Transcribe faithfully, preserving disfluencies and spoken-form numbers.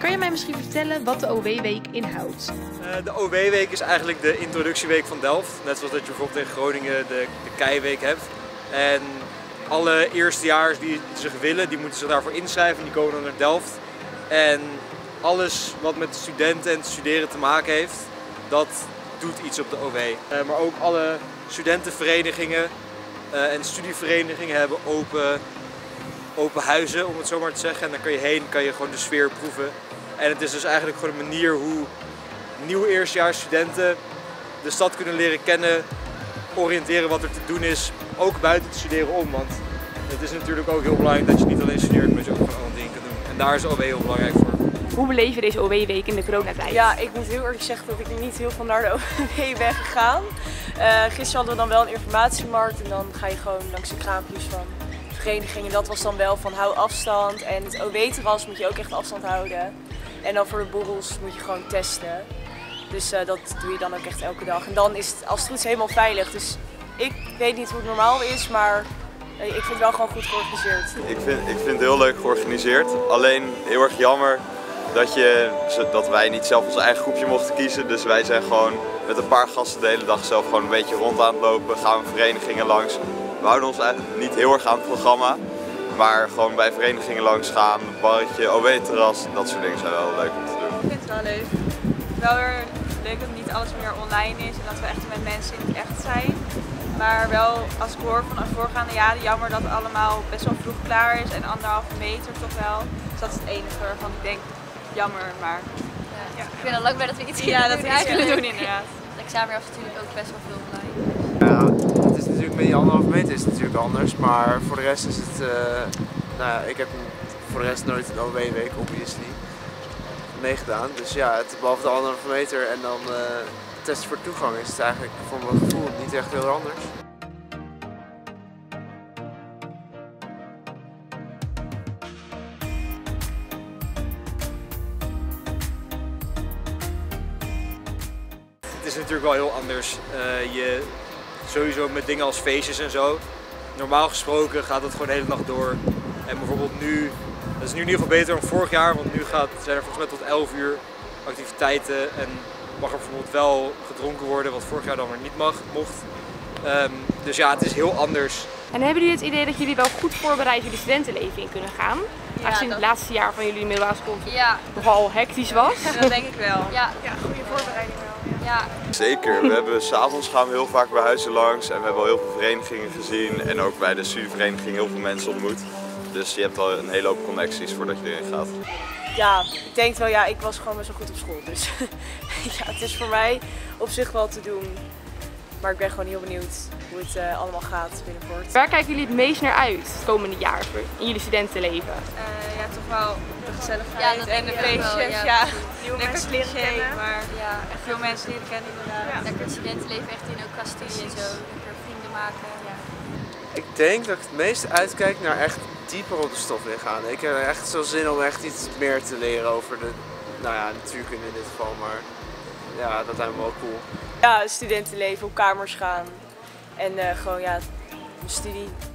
Kan je mij misschien vertellen wat de O W-week inhoudt? Uh, de O W-week is eigenlijk de introductieweek van Delft. Net zoals dat je bijvoorbeeld in Groningen de, de Keiweek hebt. En alle eerstejaars die zich willen, die moeten zich daarvoor inschrijven. Die komen dan naar Delft. En alles wat met studenten en het studeren te maken heeft, dat doet iets op de O W. Uh, maar ook alle studentenverenigingen uh, en studieverenigingen hebben open, open huizen, om het zo maar te zeggen. En daar kan je heen, kan je gewoon de sfeer proeven. En het is dus eigenlijk gewoon een manier hoe nieuwe eerstejaarsstudenten de stad kunnen leren kennen, oriënteren wat er te doen is, ook buiten het studeren om. Want het is natuurlijk ook heel belangrijk dat je niet alleen studeert, maar dat je ook gewoon andere dingen kan doen. En daar is de O W heel belangrijk voor. Hoe beleef je deze O W-week in de coronatijd? Ja, ik moet heel eerlijk zeggen dat ik niet heel veel naar de O W ben gegaan. Uh, gisteren hadden we dan wel een informatiemarkt en dan ga je gewoon langs de kraampjes van de verenigingen. Dat was dan wel van hou afstand en het O W-terras moet je ook echt afstand houden. En dan voor de borrels moet je gewoon testen. Dus uh, dat doe je dan ook echt elke dag. En dan is het als het goed is helemaal veilig. Dus ik weet niet hoe het normaal is, maar uh, ik vind het wel gewoon goed georganiseerd. Ik vind, ik vind het heel leuk georganiseerd. Alleen heel erg jammer dat, je, dat wij niet zelf ons eigen groepje mochten kiezen. Dus wij zijn gewoon met een paar gasten de hele dag zelf gewoon een beetje rond aan het lopen. Gaan we verenigingen langs. We houden ons eigenlijk niet heel erg aan het programma. Maar gewoon bij verenigingen langs gaan, barretje, O W-terras, dat soort dingen zijn wel leuk om te doen. Ik vind het wel leuk. Wel weer leuk dat niet alles meer online is en dat we echt met mensen in het echt zijn. Maar wel, als ik hoor van de voorgaande jaren, jammer dat het allemaal best wel vroeg klaar is en anderhalve meter toch wel. Dus dat is het enige waarvan ik denk, jammer, maar... Ja, ja. Ik vind het leuk bij dat we iets ja, dat we iets kunnen doen inderdaad. Het examen was natuurlijk ook best wel veel online. Ja, het is natuurlijk met die anderhalve meter is het natuurlijk anders, maar voor de rest is het, uh, nou ja, ik heb voor de rest nooit een O W-week obviously meegedaan. Dus ja, het, behalve de anderhalve meter en dan uh, testen voor toegang is het eigenlijk voor mijn gevoel niet echt heel anders. Het is natuurlijk wel heel anders. Uh, je, sowieso met dingen als feestjes en zo. Normaal gesproken gaat het gewoon de hele nacht door. En bijvoorbeeld nu, dat is nu in ieder geval beter dan vorig jaar, want nu gaat, zijn er volgens mij tot elf uur activiteiten en mag er bijvoorbeeld wel gedronken worden, wat vorig jaar dan weer niet mag, mocht. Um, dus ja, het is heel anders. En hebben jullie het idee dat jullie wel goed voorbereid jullie studentenleven in kunnen gaan? Ja, Aangezien dat... het laatste jaar van jullie middelbare school ja. nogal hectisch was. Ja, dat denk ik wel. Ja, ja goede voorbereiding wel. Ja. Zeker, we hebben 's avonds gaan we heel vaak bij huizen langs en we hebben al heel veel verenigingen gezien en ook bij de studievereniging heel veel mensen ontmoet. Dus je hebt al een hele hoop connecties voordat je erin gaat. Ja, ik denk wel, ja, ik was gewoon best wel goed op school, dus ja, het is voor mij op zich wel te doen. Maar ik ben gewoon heel benieuwd hoe het uh, allemaal gaat binnenkort. Waar kijken jullie het meest naar uit het komende jaar in jullie studentenleven? Uh, ja, toch wel de gezelligheid ja, en de feestjes. Ja, ja. Nieuwe lekker mensen leren cliché, kennen. Maar ja, echt veel mensen leren kennen inderdaad. Ja. Lekker het studentenleven echt in, ook qua studie en zo. Lekker vrienden maken. Ja. Ik denk dat ik het meest uitkijk naar echt dieper op de stof ingaan. Ik heb echt zo zin om echt iets meer te leren over de, nou ja, natuurkunde in dit geval, maar ja, dat lijkt me wel cool. Ja, studentenleven, op kamers gaan en uh, gewoon ja, mijn studie